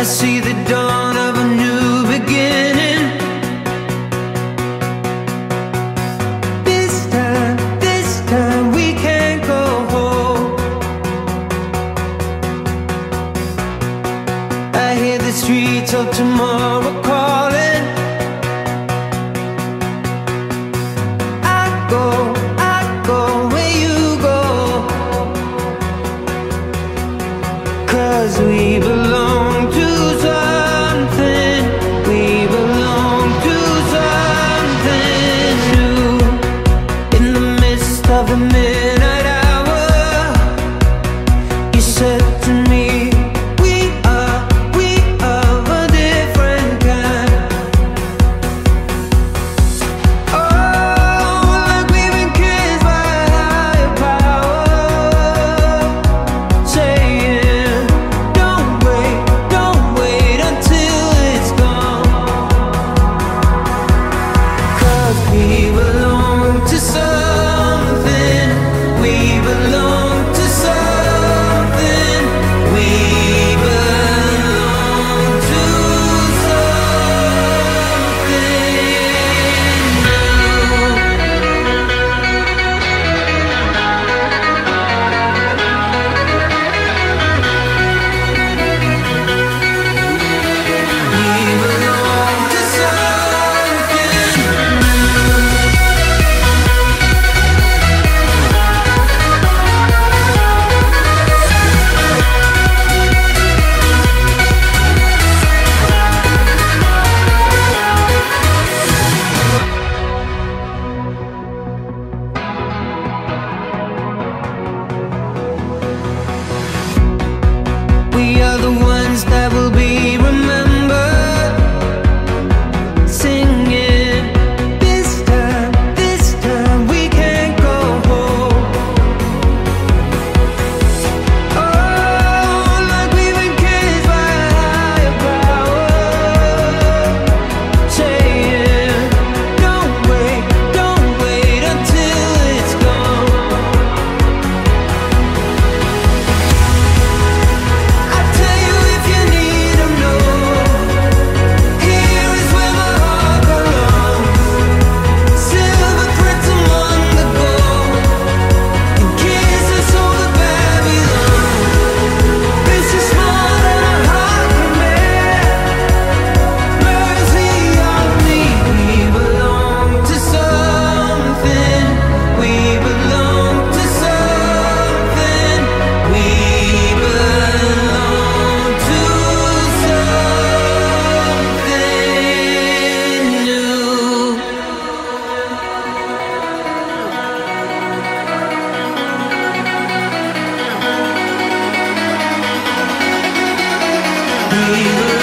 I see the dawn of a new beginning. This time we can't go home. I hear the streets of tomorrow calling. I go where you go, 'cause we belong to something. We belong to something new. In the midst of the midnight hour, you said to me, we are of a different kind. Oh, like we've been kissed by a higher power, saying, don't wait until it's gone. 'Cause we belong to something. We belong to something. We belong to we are the ones that will be remembered, singing, this time we can't go home. Oh, like we've been kissed by a higher power, saying, don't wait until it's gone. I tell you if you need to know, here is where my heart belongs. Silver threads among the gold, and kisses over Babylon. This is more than a heart can bear. Mercy on me. We belong to something. We belong to something. We belong to something new. We belong